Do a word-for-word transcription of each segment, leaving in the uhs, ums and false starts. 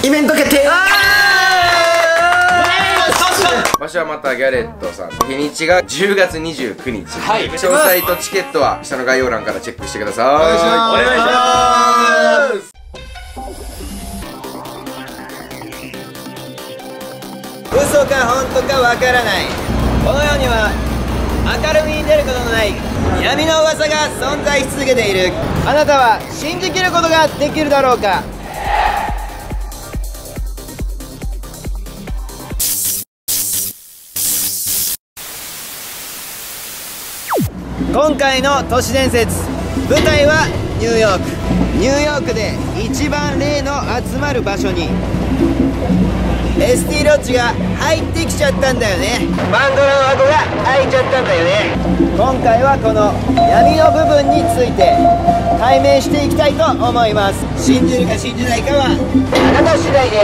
イベント決定。 場所はまたギャレットさん。日にちがじゅうがつにじゅうくにち。 はい。 詳細とチケットは下の概要欄からチェックしてください。お願いします。 お願いします。 嘘か本当かわからない。この世には明るみに出ることのない闇の噂が存在し続けている。あなたは信じきることができるだろうか。今回の都市伝説、舞台はニューヨーク。ニューヨークで一番霊の集まる場所にエスティロッジが入ってきちゃったんだよね。バンドラの箱が開いちゃったんだよね。今回はこの闇の部分について解明していきたいと思います。信じるか信じないかはあなた次第です。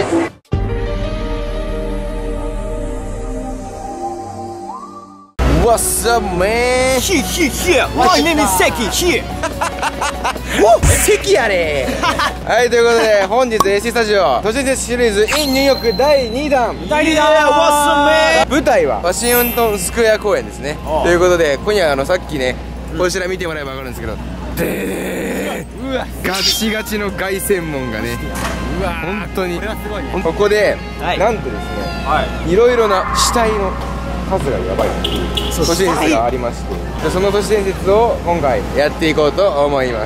What's up, man? Here, here, here. My name is Seki. Here. 関やねはい、ということで本日 エーシー スタジオ都市伝説シリーズ in ニューヨークだいにだん。 だいにだん What's up, man? 舞台はワシントンスクエア公園ですね。ということで今夜あのさっきねこちら見てもらえば分かるんですけど、でーでーガチガチの凱旋門がね、うわ本当にここでなんとですね、いろいろな死体の数がやばい都市伝説がありまして、その都市伝説を今回やっていこうと思います。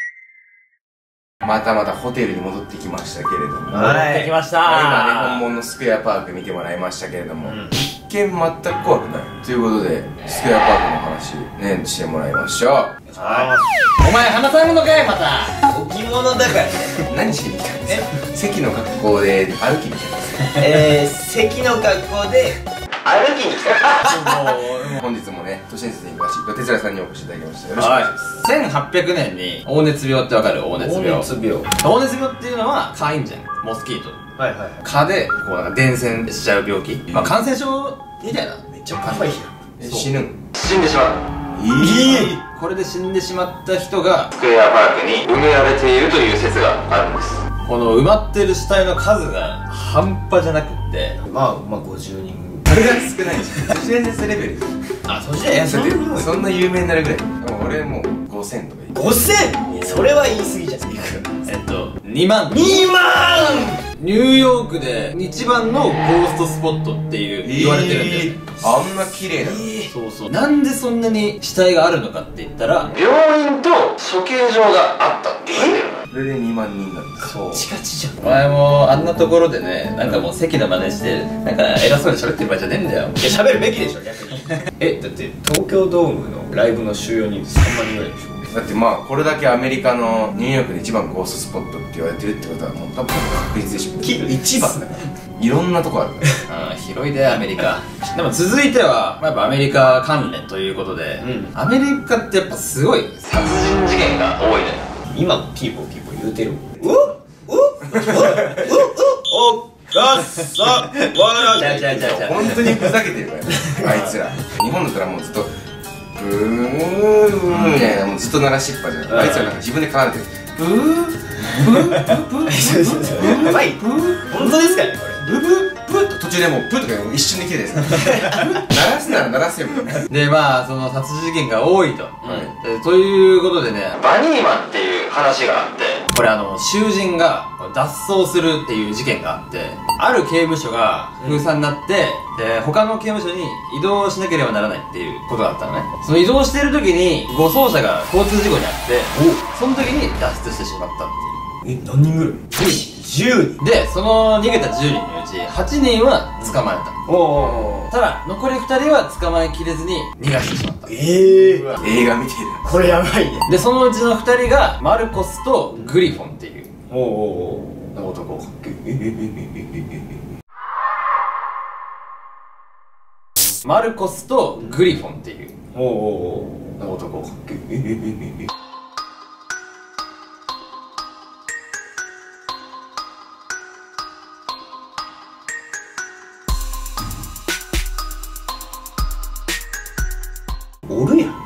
またまたホテルに戻ってきましたけれども、 戻ってきました。 今ね本物のスクエアパーク見てもらいましたけれども、一見全く怖くないということでスクエアパークの話ねしてもらいましょう。 お前話さないものかい。また置物だからね。 何しに来たんですか。関の格好で歩きに来たんですか。 えー、関の格好で歩きに来た。 本日もね都市伝説に詳しいドテツラさんにお越しいただきました。よろしくお願いします。 せんはっぴゃくねんに黄熱病ってわかる。黄熱病。 黄熱病。 黄熱病っていうのは蚊いんじゃん。モスキート。 はいはい。 蚊でこうなんか伝染しちゃう病気。まあ感染症みたいな。 めっちゃ怖いよ。 え死ぬん。 死んでしまう。 いい。 これで死んでしまった人がスクエアパークに埋められているという説があるんです。 この埋まってる死体の数が半端じゃなくってまあまあごじゅうにん。 それが少ないじゃん。都市伝説レベル。 あ、そっちだよ。 それでそんな有名になるぐらい。でも俺もうごせんとかごせん。それは言い過ぎじゃん。 えっとにまん。 にまん。 ニューヨークで一番のゴーストスポットっていう言われてるんだよ。 あんな綺麗なの。 そうそう。なんでそんなに死体があるのかって言ったら、 病院と処刑場があったって言われてる。 それでにまんにんなんだ。 そう。 チカチじゃん。 お前もあんなところでね、なんかもう席の真似してなんか偉そうに喋ってる場合じゃねえんだよ。 いや、喋るべきでしょ、逆に。え、だって東京ドームのライブの収容人数さんまんにんぐらいでしょ。 だってまあこれだけアメリカのニューヨークで一番ゴーストスポットって言われてるってことはもう多分確実でしょ。一番だからいろんなとこあるから。 ああ、広いでアメリカ。でも続いてはやっぱアメリカ関連ということで、うん、アメリカってやっぱすごい殺人事件が多いのよ。 今もピーポーピーポー言うてる。うっうっうっうっおっかっさわらちゃうちゃうちゃうちゃう。 本当にふざけてるからねあいつら。日本だったらもうずっとブーみたいなもうずっと鳴らしっぱじゃん。あいつらなんか自分で奏でてる。ブーブーブーブーやばい。本当ですかねこれ。 ブーブーブーと途中でもうブーとか一瞬で切れてるんです鳴らすなら鳴らせよみたいな。 でまあその殺人事件が多いと、でということでね、 バニーマンっていう話があって、 これあの囚人が脱走するっていう事件があって、ある刑務所が封鎖になって、で他の刑務所に移動しなければならないっていうことだったのね。その移動してる時に護送車が交通事故にあって、その時に脱出してしまったっていう。 え、何人ぐらい？じゅうにん。 でその逃げたじゅうにんのうちはちにんは捕まえた。 おお。 ただ残りふたりは捕まえきれずに逃がしてしまった。 ええ。 映画見てる。 これやばいね。 でそのうちのふたりがマルコスとグリフォンっていうおおの男。マルコスとグリフォンっていうおおの男。 おるやん。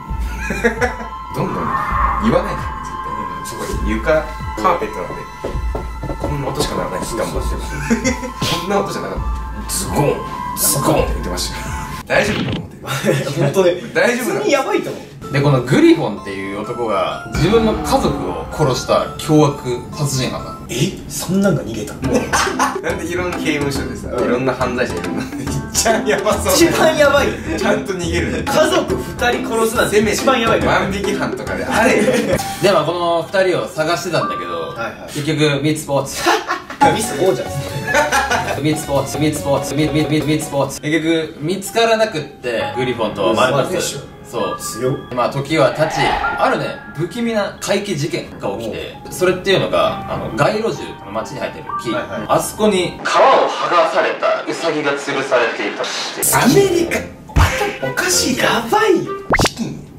どんどん言わないで絶対。そこで床カーペットなんでここんな音しかならないです頑張ってこんな音じゃなかったズゴンズゴンって言ってました大丈夫かと思って本当ね大丈夫なの普通にやばいと思う。 でこのグリフォンっていう男が自分の家族を殺した凶悪殺人犯だ。 え、そんなんが逃げたの？ なんでいろんな刑務所でさいろんな犯罪者いるの一番やばそう一番やばい。 ちゃんと逃げる家族ふたり殺すなんて一番やばいから。 万引き犯とかであれでまあこのふたりを探してたんだけど、 はいはい、 結局ミツポーツミス王者ですね。 ミツポーツミツポーツミミミミツポーツ結局見つからなくってグリフォンとマルコスそう強っ。 まあ時は経ちあるね不気味な怪奇事件が起きて、それっていうのがあの街路樹の街に生えてる木、はいはい、あそこに皮を剥がされたウサギが吊るされていたしてアメリカおかしいやばいよ。 チキン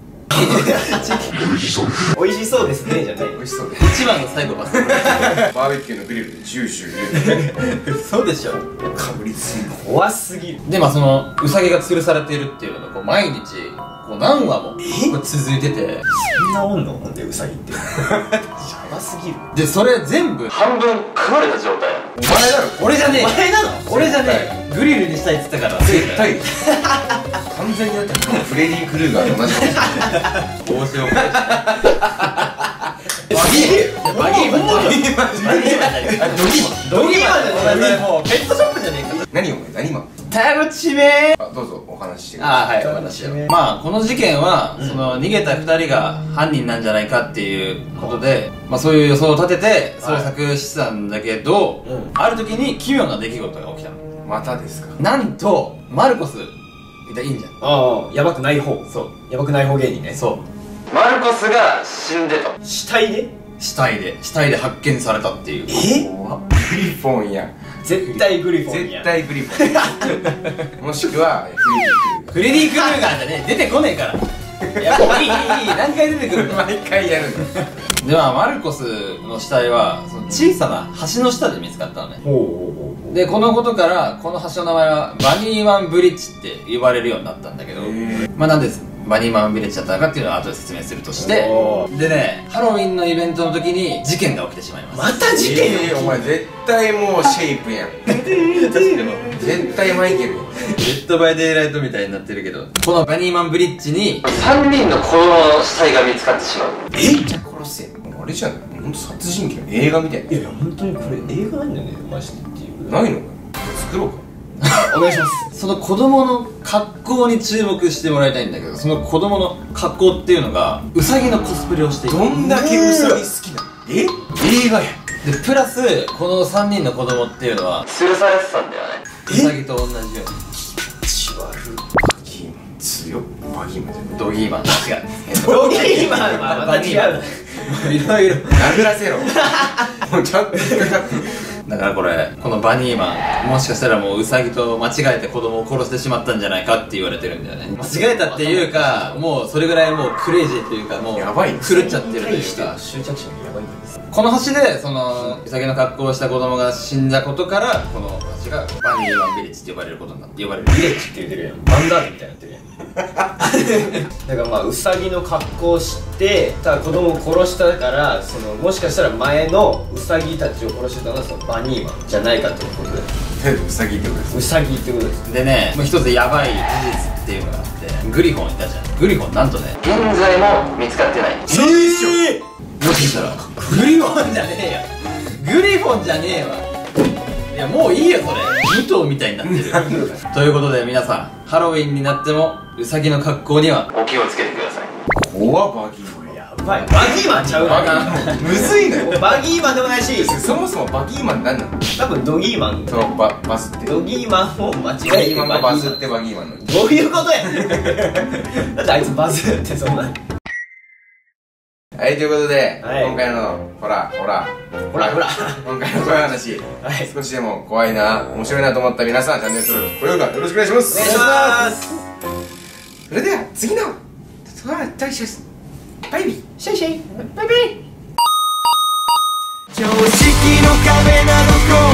美味しそうですねじゃない。 美味しそうで一番の最後バスバーベキューのグリルでジューシュー入れてそうでしょかぶりついて怖すぎる。 でまあそのウサギが吊るされているっていうのがこう毎日こう何話もこう続いてて、 そんなおんの？ほんでウサギってやばすぎる。 でそれ全部半分食われた状態。 お前だろ俺じゃねえお前なの？ 俺じゃねえグリルにしたいって言ったから絶対完全にだってフレディ・クルーガーと同じことしてるどうしようかバギーバギーマンバギーマンじゃねえかドギーマンドギーマンじゃねえかもうペットショップじゃねえか。 何お前何マンタイム地名あどうぞお話ししてください。 ああはいお話をまあこの事件はその逃げたふたりが犯人なんじゃないかっていうことでまあそういう予想を立てて捜索してたんだけどある時に奇妙な出来事が起きたの。 またですか。 なんとマルコスいたいいんじゃん。 ああ、やばくない方。 そうやばくない方芸人ね。 そうマルコスが死んでた。 死体で死体で死体で発見されたっていう。 えグリフォンや絶対グリフォンや。 絶対グリフォンもしくはフレディ・クルーガーじゃねえ出てこねえからいやもういいいいいい何回出てくるの毎回やるのではマルコスの死体はその小さな橋の下で見つかったのね。 ほうほうほうほう。 でこのことからこの橋の名前はバニーマンブリッジって呼ばれるようになったんだけど、まあなんでバニーマンブリッジだったのかっていうのは後で説明するとして、でねハロウィンのイベントの時に事件が起きてしまいます。 また事件よ。 お前絶対もうシェイプやん絶対マイケルやんデッドバイデイライトみたいになってるけどこのバニーマンブリッジにさんにんの子供の死体が見つかってしまう。 えじゃあ殺せあれじゃないほんと殺人鬼の映画みたいないやいや本当にこれ映画なんだよねマジでっていう。 ないの作ろうかお願いします。 その子供の格好に注目してもらいたいんだけどその子供の格好っていうのがウサギのコスプレをしている。 どんだけウサギ好きなのえ映画やでプラスこのさんにんの子供っていうのは吊るされてたんだよね。 ウサギと同じようにチワルバギーマン強っバギーマンじゃないドギーマン違うドギーマンはまた違う。 いろいろ殴らせろもうちゃんと引っかかってるだからこれこのバニーマンもしかしたらもうウサギと間違えて子供を殺してしまったんじゃないかって言われてるんだよね。間違えたっていうかもうそれぐらいもうクレイジーというかもうやばい狂っちゃってるというか執着心がやばいんです。 この橋でそのウサギの格好をした子供が死んだことからこの橋がバニーマンビレッジって呼ばれることになって呼ばれる。 ビレッジって言ってるやん。バンダールみたいになってるやん。だからまあウサギの格好をしてただ子供を殺したからそのもしかしたら前のウサギたちを殺してたのはそのバニーマンじゃないかってことでウサギってことですウサギってことです。 でねもう一つヤバい事実っていうのがあってグリフォンいたじゃん。グリフォンなんとね現在も見つかってない。 えーもしかしたらグリフォンじゃねえよグリフォンじゃねえわ。いやもういいよそれ武藤みたいになってるということで皆さんハロウィンになってもウサギの格好にはお気をつけてください。 怖っバギーマンやばい。バギーマンちゃうな。 むずいのよバギーマンでもないしそもそもバギーマン何なの多分ドギーマンそのババズってドギーマンを間バ違えてギーマンがバズってバギーマンのどういうことやねんだってあいつバズってそんなはいということで、 はい今回のほらほらほらほら今回の怖い話、 はい少しでも怖いな面白いなと思った皆さんチャンネル登録高評価よろしくお願いしますお願いしますそれでは次のそれでは大しますバイビーシェイシェイバイバイ常識の壁など